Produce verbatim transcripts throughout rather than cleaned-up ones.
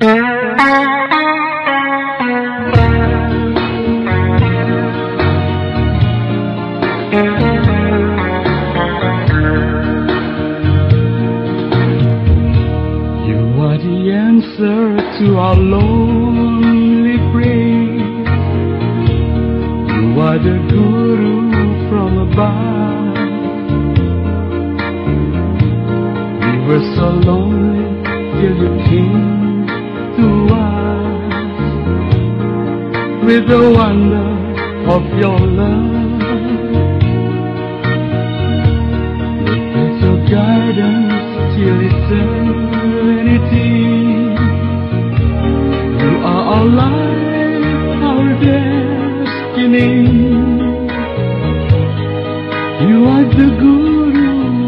The answer to our lonely prayer. You are the guru from above. We were so lonely till you came to us with the wonder of your love. With your guidance till eternity. Our life, our destiny. You are the guru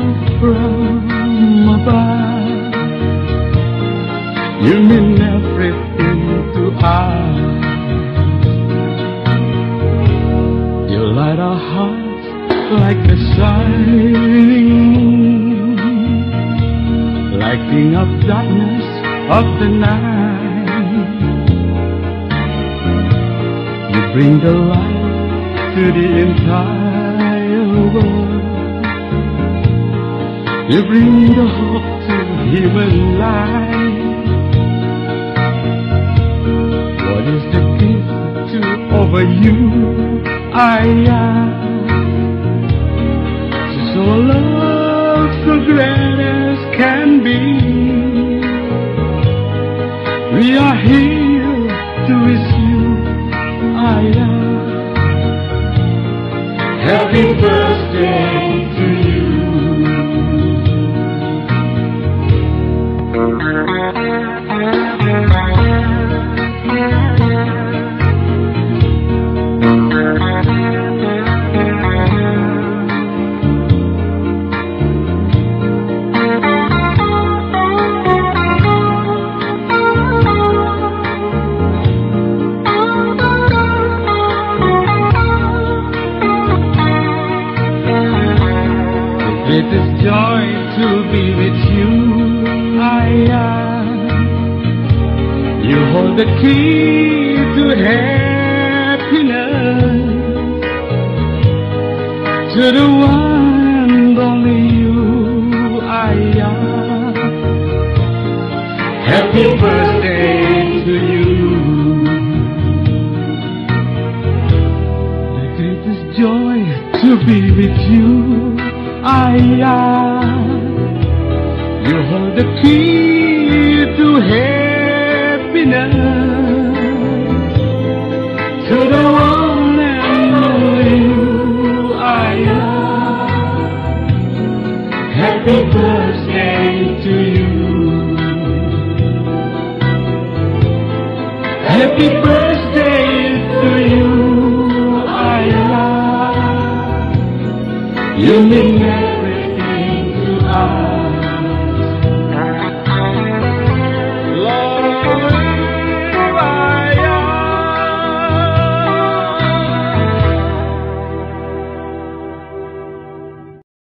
from above. You mean everything to us. You light our hearts like the shining moon, lighting up darkness of the night. Bring the light to the entire world. You bring the hope to human life. What is the gift to offer you? I am so love so great as can be. We are here to wish you I am. Happy birthday to you. It is joy to be with you, I am. You hold the key to happiness, to the one and only you, I am. Happy birthday to you. The greatest joy to be with you, I am. You hold the key to happiness, to the one and only you, I am. Happy birthday to you. Happy birthday to you, I am. You mean